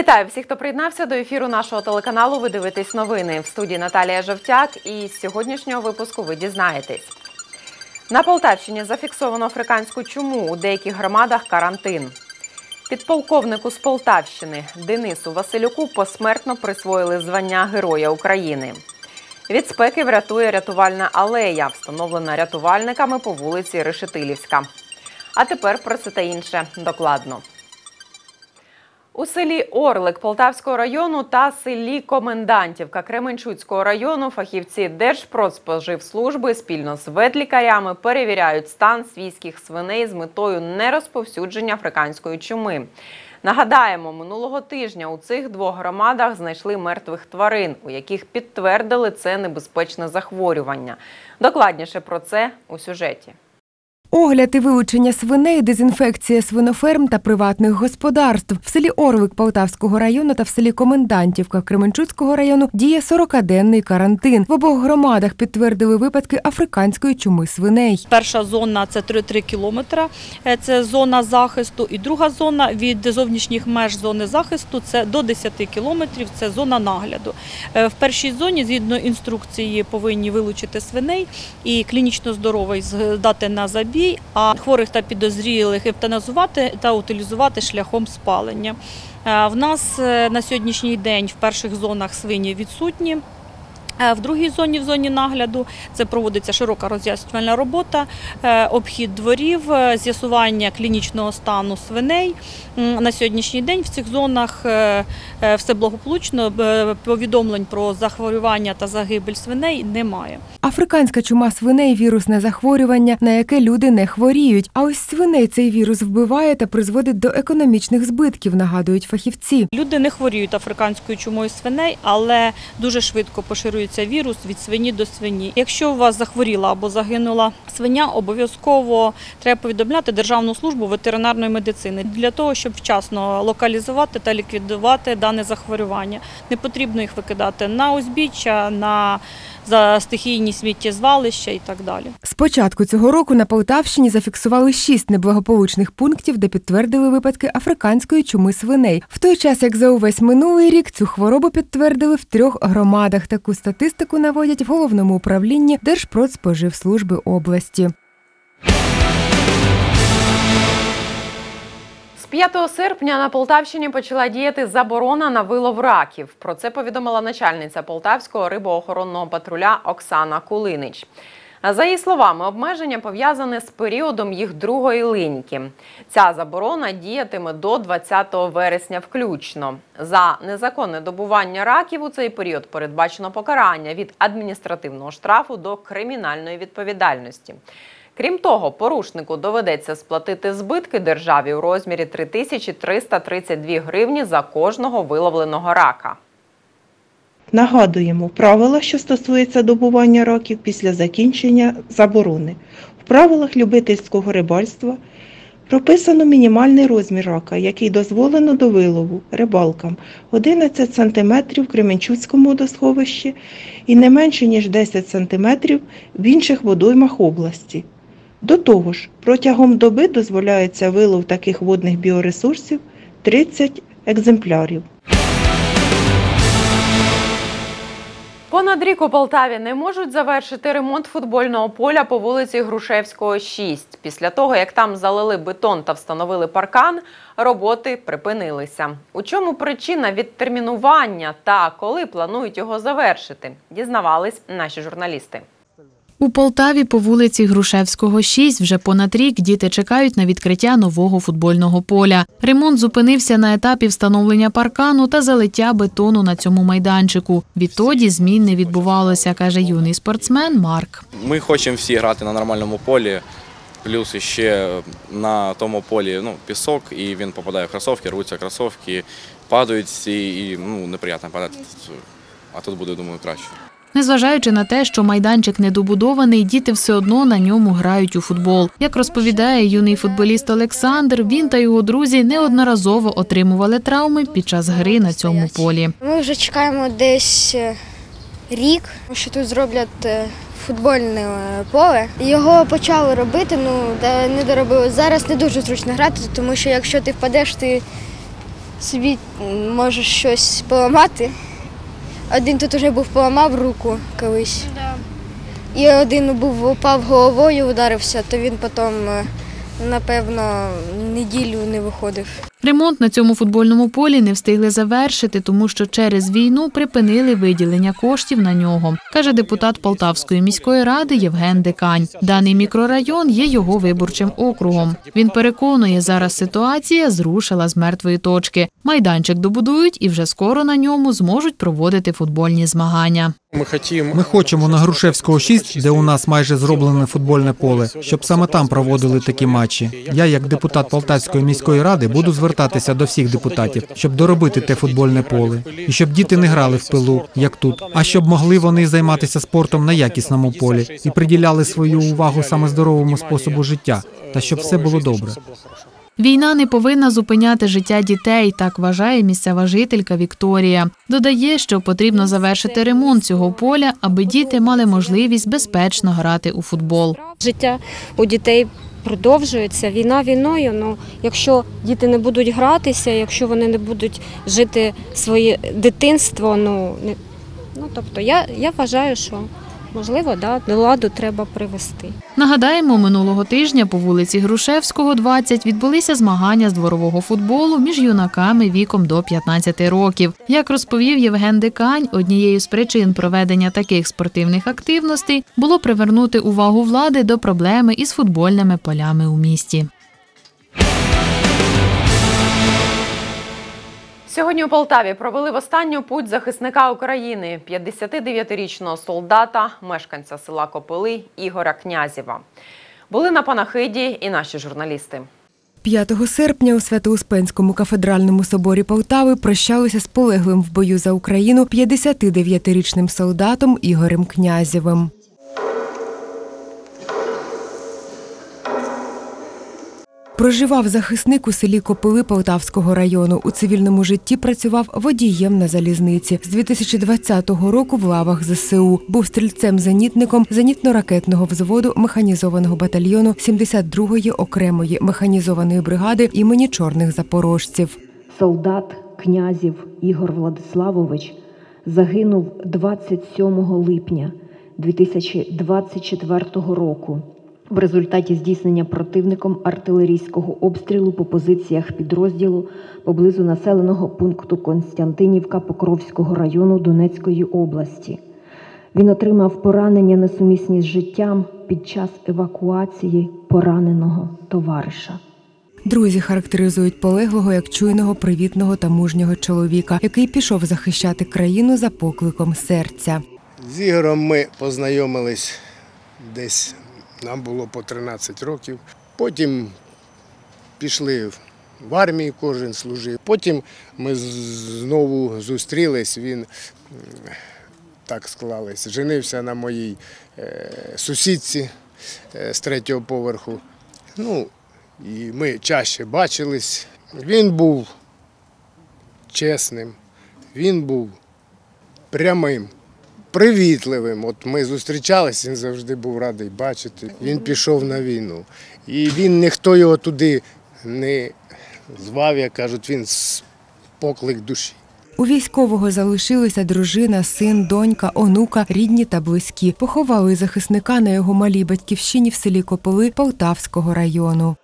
Вітаю всіх, хто приєднався до ефіру нашого телеканалу. Ви дивитесь новини. В студії Наталія Жовтяк. І з сьогоднішнього випуску ви дізнаєтесь. На Полтавщині зафіксовано африканську чуму. У деяких громадах карантин. Підполковнику з Полтавщини Денису Василюку посмертно присвоїли звання Героя України. Від спеки врятує рятувальна алея, встановлена рятувальниками по вулиці Решетилівська. А тепер про це та інше докладно. У селі Орлик Полтавського району та селі Комендантівка Кременчуцького району фахівці Держпродспоживслужби спільно з ветлікарями перевіряють стан свійських свиней з метою нерозповсюдження африканської чуми. Нагадаємо, минулого тижня у цих двох громадах знайшли мертвих тварин, у яких підтвердили це небезпечне захворювання. Докладніше про це у сюжеті. Огляд і вилучення свиней, дезінфекція свиноферм та приватних господарств. В селі Орлик Полтавського району та в селі Комендантівка Кременчуцького району діє 40-денний карантин. В обох громадах підтвердили випадки африканської чуми свиней. Перша зона – це 3 кілометри, це зона захисту. І друга зона від зовнішніх меж зони захисту – це до 10 кілометрів, це зона нагляду. В першій зоні, згідно інструкції, повинні вилучити свиней і клінічно здоровий здати на забій, а хворих та підозрілих евтаназувати та утилізувати шляхом спалення. В нас на сьогоднішній день в перших зонах свині відсутні. В другій зоні, в зоні нагляду, це проводиться широка роз'яснювальна робота, обхід дворів, з'ясування клінічного стану свиней. На сьогоднішній день в цих зонах все благополучно, повідомлень про захворювання та загибель свиней немає. Африканська чума свиней – вірусне захворювання, на яке люди не хворіють. А ось свиней цей вірус вбиває та призводить до економічних збитків, нагадують фахівці. Люди не хворіють африканською чумою свиней, але дуже швидко поширюється вірус від свині до свині. Якщо у вас захворіла або загинула свиня, обов'язково треба повідомляти Державну службу ветеринарної медицини для того, щоб вчасно локалізувати та ліквідувати дане захворювання. Не потрібно їх викидати на узбіччя, за стихійні сміттєзвалища і так далі. З початку цього року на Полтавщині зафіксували 6 неблагополучних пунктів, де підтвердили випадки африканської чуми свиней. В той час, як за увесь минулий рік, цю хворобу підтвердили в 3 громадах. Таку статистику наводять в Головному управлінні Держпродспоживслужби області. З 5 серпня на Полтавщині почала діяти заборона на вилов раків. Про це повідомила начальниця Полтавського рибоохоронного патруля Оксана Кулинич. За її словами, обмеження пов'язане з періодом їх другої линьки. Ця заборона діятиме до 20 вересня включно. За незаконне добування раків у цей період передбачено покарання від адміністративного штрафу до кримінальної відповідальності. Крім того, порушнику доведеться сплатити збитки державі у розмірі 3332 гривні за кожного виловленого рака. Нагадуємо, правила, що стосуються добування раків після закінчення заборони. В правилах любительського рибальства прописано мінімальний розмір рака, який дозволено до вилову рибалкам 11 см в Кременчуцькому водосховищі і не менше, ніж 10 см в інших водоймах області. До того ж, протягом доби дозволяється вилов таких водних біоресурсів 30 екземплярів. Понад рік у Полтаві не можуть завершити ремонт футбольного поля по вулиці Грушевського, 6. Після того, як там залили бетон та встановили паркан, роботи припинилися. У чому причина відтермінування та коли планують його завершити, дізнавались наші журналісти. У Полтаві по вулиці Грушевського, 6 вже понад рік діти чекають на відкриття нового футбольного поля. Ремонт зупинився на етапі встановлення паркану та залиття бетону на цьому майданчику. Відтоді змін не відбувалося, каже юний спортсмен Марк. Ми хочемо всі грати на нормальному полі, плюс ще на тому полі пісок, і він попадає в кросівки, рвуться кросівки, падають всі, і неприємно падати, а тут буде, думаю, краще. Незважаючи на те, що майданчик недобудований, діти все одно на ньому грають у футбол. Як розповідає юний футболіст Олександр, він та його друзі неодноразово отримували травми під час гри на цьому полі. Ми вже чекаємо десь рік, що тут зроблять футбольне поле. Його почали робити, не доробили. Зараз не дуже зручно грати, тому що якщо ти впадеш, ти собі може щось поламати. Один тут вже був поламав руку колись. І один упав головою, ударився, то він потім, напевно, неділю не виходив. Ремонт на цьому футбольному полі не встигли завершити, тому що через війну припинили виділення коштів на нього, каже депутат Полтавської міської ради Євген Дикань. Даний мікрорайон є його виборчим округом. Він переконує, зараз ситуація зрушила з мертвої точки. Майданчик добудують і вже скоро на ньому зможуть проводити футбольні змагання. Ми хочемо на Грушевського 6, де у нас майже зроблене футбольне поле, щоб саме там проводили такі матчі. Я, як депутат Полтавської міської ради, буду звертатися до всіх депутатів, щоб доробити те футбольне поле. І щоб діти не грали в пилу, як тут, а щоб могли вони займатися спортом на якісному полі і приділяли свою увагу саме здоровому способу життя, та щоб все було добре. Війна не повинна зупиняти життя дітей, так вважає місцева жителька Вікторія. Додає, що потрібно завершити ремонт цього поля, аби діти мали можливість безпечно грати у футбол. Життя у дітей продовжується, війна війною, але якщо діти не будуть гратися, якщо вони не будуть жити своє дитинство, тобто я вважаю, що можливо, до ладу треба привести. Нагадаємо, минулого тижня по вулиці Грушевського, 20, відбулися змагання з дворового футболу між юнаками віком до 15 років. Як розповів Євген Дикань, однією з причин проведення таких спортивних активностей було привернути увагу влади до проблеми із футбольними полями у місті. Сьогодні у Полтаві провели в останню путь захисника України, 59-річного солдата, мешканця села Копили Ігоря Князєва. Були на панахиді і наші журналісти. 5 серпня у Свято-Успенському кафедральному соборі Полтави прощалися з полеглим в бою за Україну 59-річним солдатом Ігорем Князєвим. Проживав захисник у селі Копили Полтавського району. У цивільному житті працював водієм на залізниці. З 2020 року в лавах ЗСУ. Був стрільцем-зенітником зенітно-ракетного взводу механізованого батальйону 72-ї окремої механізованої бригади імені Чорних запорожців. Солдат Князєв Ігор Владиславович загинув 27 липня 2024 року. В результаті здійснення противником артилерійського обстрілу по позиціях підрозділу поблизу населеного пункту Константинівка Покровського району Донецької області. Він отримав поранення несумісні з життям під час евакуації пораненого товариша. Друзі характеризують полеглого як чуйного, привітного та мужнього чоловіка, який пішов захищати країну за покликом серця. З Ігорем ми познайомились десь. Нам було по 13 років. Потім пішли в армію, кожен служив. Потім ми знову зустрілись, він, так склалось, женився на моїй сусідці з 3-го поверху. І ми чаще бачились. Він був чесним, він був прямим. Привітливим. От ми зустрічалися, він завжди був радий бачити. Він пішов на війну. І ніхто його туди не звав, як кажуть, він поклик душі. У військового залишилися дружина, син, донька, онука, рідні та близькі. Поховали захисника на його малій батьківщині в селі Копили Полтавського району.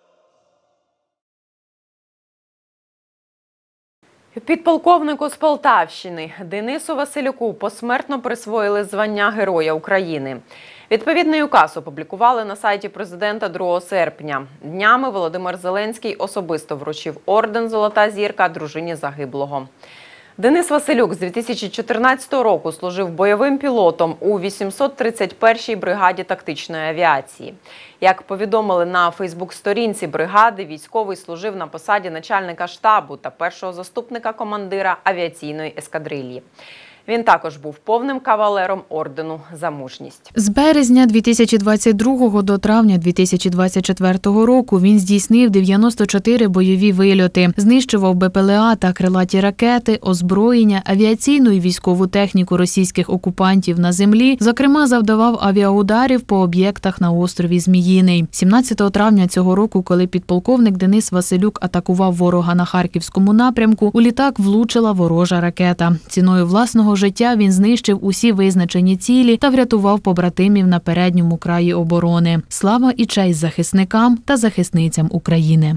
Підполковнику з Полтавщини Денису Василюку посмертно присвоїли звання Героя України. Відповідний указ опублікували на сайті президента 2 серпня. Днями Володимир Зеленський особисто вручив орден «Золота зірка» дружині загиблого. Денис Василюк з 2014 року служив бойовим пілотом у 831-й бригаді тактичної авіації. Як повідомили на фейсбук-сторінці бригади, військовий служив на посаді начальника штабу та першого заступника командира авіаційної ескадрильї. Він також був повним кавалером ордену «За мужність». З березня 2022 до травня 2024 року він здійснив 94 бойові вильоти, знищував БПЛА та крилаті ракети, озброєння, авіаційну і військову техніку російських окупантів на землі, зокрема завдавав авіаударів по об'єктах на острові Зміїний. 17 травня цього року, коли підполковник Денис Василюк атакував ворога на Харківському напрямку, у літак влучила ворожа ракета. Ціною власного життя він знищив усі визначені цілі та врятував побратимів на передньому краї оборони. Слава і честь захисникам та захисницям України.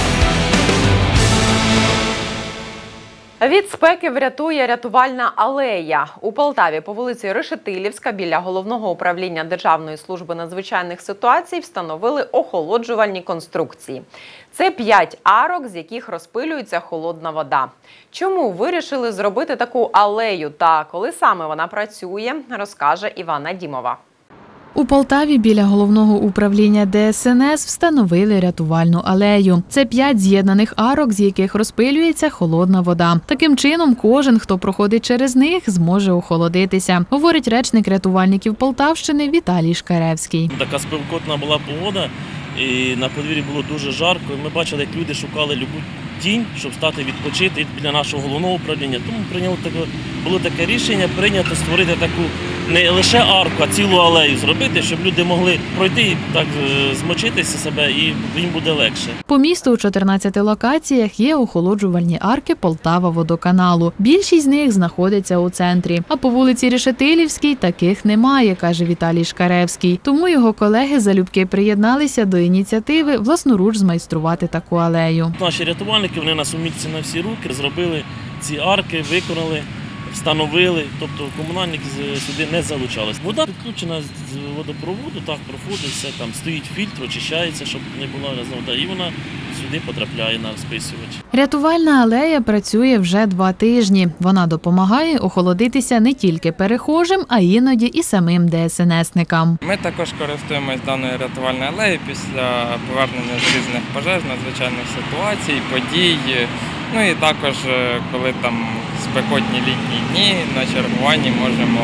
Від спеки врятує рятувальна алея. У Полтаві по вулиці Решетилівська біля Головного управління Державної служби надзвичайних ситуацій встановили охолоджувальні конструкції. Це 5 арок, з яких розпилюється холодна вода. Чому вирішили зробити таку алею та коли саме вона працює, розкаже Івана Дімова. У Полтаві біля Головного управління ДСНС встановили рятувальну алею. Це 5 з'єднаних арок, з яких розпилюється холодна вода. Таким чином, кожен, хто проходить через них, зможе охолодитися, говорить речник рятувальників Полтавщини Віталій Шкаревський. Така спекотна була погода, і на подвір'ї було дуже жарко. Ми бачили, як люди шукали любу тінь, щоб стати відпочити біля нашого головного управління. Тому було таке рішення прийнято створити таку не лише арку, а цілу алею зробити, щоб люди могли пройти і так змочитися себе, і їм буде легше. По місту у 14 локаціях є охолоджувальні арки Полтава-водоканалу. Більшість з них знаходиться у центрі. А по вулиці Решетилівській таких немає, каже Віталій Шкаревський. Тому його колеги залюбки приєдналися до ініціативи власноруч змайструвати таку алею. Наші рятувальники, вони нас уміться на всі руки, зробили ці арки, виконали, встановили, тобто комунальники сюди не залучались. Вода підключена з водопроводу, так проходить, все там стоїть фільтр, очищається, щоб не була вода, і вона сюди потрапляє на розписувач. Рятувальна алея працює вже 2 тижні. Вона допомагає охолодитися не тільки перехожим, а іноді і самим ДСНСникам. Ми також користуємось даною рятувальною алеєю після повернення з різних пожеж, надзвичайних ситуацій, подій. Ну і також, коли там спекотні літні дні, на чергуванні можемо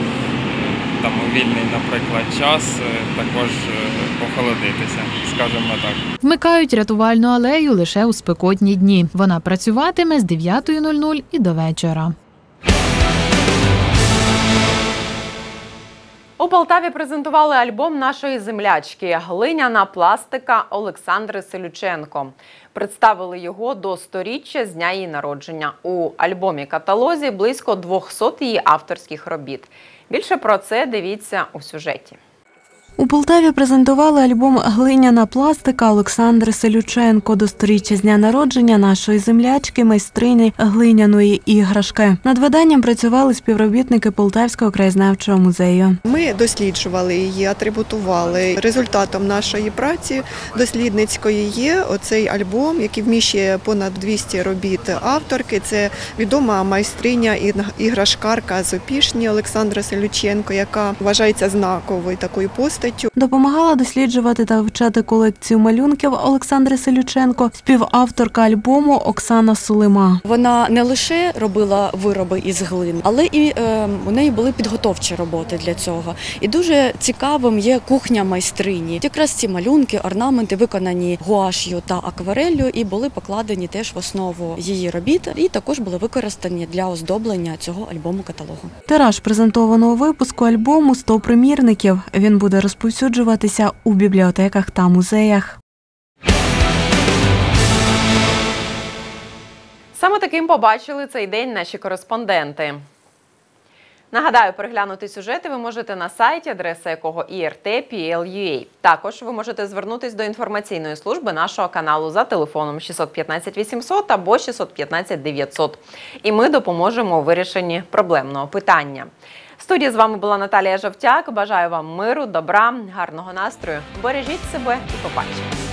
там у вільний, наприклад, час також охолодитися, скажімо так. Вмикають рятувальну алею лише у спекотні дні. Вона працюватиме з 9:00 і до вечора. У Полтаві презентували альбом нашої землячки «Глиняна пластика» Олександри Селюченко. Представили його до 100-річчя з дня її народження. У альбомі-каталозі близько 200 її авторських робіт. Більше про це дивіться у сюжеті. У Полтаві презентували альбом «Глиняна пластика» Олександри Селюченко до 100-річчя з дня народження нашої землячки, майстрині глиняної іграшки. Над виданням працювали співробітники Полтавського краєзнавчого музею. Ми досліджували її, атрибутували. Результатом нашої праці дослідницької є оцей альбом, який вміщує понад 200 робіт авторки. Це відома майстриня іграшкарка з Опішні Олександра Селюченко, яка вважається знаковою такою постаттю. Допомагала досліджувати та вивчати колекцію малюнків Олександри Селюченко співавторка альбому Оксана Сулима. Вона не лише робила вироби із глини, але і у неї були підготовчі роботи для цього. І дуже цікавим є кухня майстрині. Якраз ці малюнки, орнаменти виконані гуаш'ю та аквареллю і були покладені теж в основу її робіт, і також були використані для оздоблення цього альбому-каталогу. Тираж презентованого випуску альбому 100 примірників. Він буде розповсюджуватися у бібліотеках та музеях. Саме таким побачили цей день наші кореспонденти. Нагадаю, переглянути сюжети ви можете на сайті, адреса якого IRT.PL.UA. Також ви можете звернутися до інформаційної служби нашого каналу за телефоном 615 800 або 615 900. І ми допоможемо у вирішенні проблемного питання. В студії з вами була Наталія Жовтяк. Бажаю вам миру, добра, гарного настрою. Бережіть себе і побачимось.